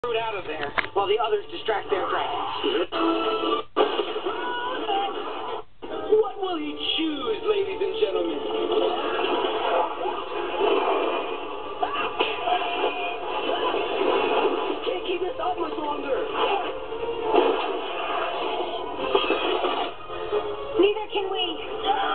out of there while the others distract their dragons. What will he choose, ladies and gentlemen? Can't keep this up much longer. Neither can we.